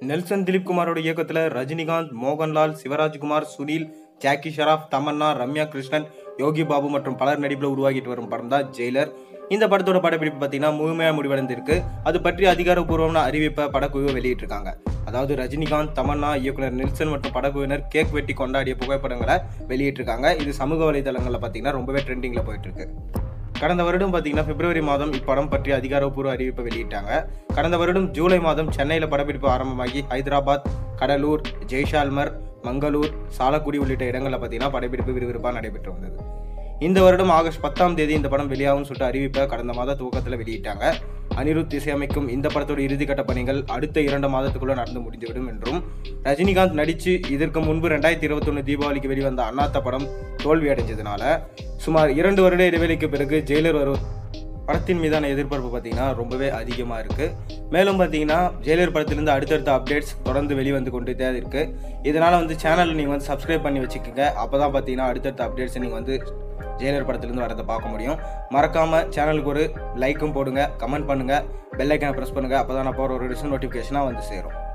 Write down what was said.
Nelson Dilip குமாரோட இயக்கத்தில் ரஜினிகாந்த், மோகன்லால், சிவராஜ்குமார், சுனில், ஜாக்கி ஷராஃப், தமன்னா, ரம்யா கிருஷ்ணன், யோகி பாபு மற்றும் பலர் நடிப்பில் உருவாகிட்டு வரும் படம் தான் ஜெயிலர். இந்த படத்தோட படப்பிடிப்பு பார்த்தீங்கன்னா முழுமையாக முடிவடைந்திருக்கு. அது பற்றி அதிகாரப்பூர்வமான அறிவிப்பை படக்குழு வெளியிட்டிருக்காங்க. அதாவது ரஜினிகாந்த், தமன்னா, இயக்குனர் நெல்சன் மற்றும் படக்குழுவினர் கேக் வெட்டி கொண்டாடிய புகைப்படங்களை வெளியிட்டிருக்காங்க. இது சமூக வலைதளங்களில் பார்த்தீங்கன்னா ரொம்பவே ட்ரெண்டிங்கில் போயிட்டு இருக்கு. கடந்த வருடம் பார்த்தீங்கன்னா பிப்ரவரி மாதம் இப்படம் பற்றி அதிகாரப்பூர்வ அறிவிப்பை வெளியிட்டாங்க. கடந்த வருடம் ஜூலை மாதம் சென்னையில் படப்பிடிப்பு ஆரம்பமாகி ஹைதராபாத், கடலூர், ஜெய்சால்மர், மங்களூர், சாலக்குடி உள்ளிட்ட இடங்களில் பார்த்தீங்கன்னா படப்பிடிப்பு விறுவிறுப்பாக நடைபெற்று வந்தது. இந்த வருடம் ஆகஸ்ட் 10ஆம் தேதி இந்த படம் வெளியாகும் சொல்லிட்டு அறிவிப்பை கடந்த மாத துவக்கத்தில் வெளியிட்டாங்க. aniruth இசையமைக்கும் இந்த படத்தோட இறுதிக்கட்ட பணிகள் அடுத்த 2 மாதத்துக்குள்ள நடந்து முடிந்துவிடும் என்றும், ரஜினிகாந்த் நடித்து இதற்கு முன்பு 2021 தீபாவளிக்கு வெளிவந்த அண்ணாத்த படம் தோல்வி அடைஞ்சதுனால சுமார் 2 வருட இடைவெளிக்கு பிறகு ஜெயிலர் வரும் படத்தின் மீதான எதிர்பார்ப்பு பார்த்தீங்கன்னா ரொம்பவே அதிகமாக இருக்குது. மேலும் பார்த்தீங்கன்னா ஜெயிலர் படத்திலிருந்து அடுத்தடுத்த அப்டேட்ஸ் தொடர்ந்து வெளிவந்து கொண்டு தான் இருக்குது. இதனால் சேனலில் நீங்கள் சப்ஸ்கிரைப் பண்ணி வச்சுக்கோங்க. அப்போ தான் பார்த்தீங்கன்னா அடுத்தடுத்த அப்டேட்ஸை நீங்கள் ஜெயிலர் படத்திலிருந்து வரதை பார்க்க முடியும். மறக்காமல் சேனலுக்கு ஒரு லைக்கும் போடுங்க, கமெண்ட் பண்ணுங்கள், பெல் ஐக்கானை ப்ரெஸ் பண்ணுங்கள். அப்போ தான் நான் போகிற ஒரு நோட்டிஃபிகேஷனாக சேரும்.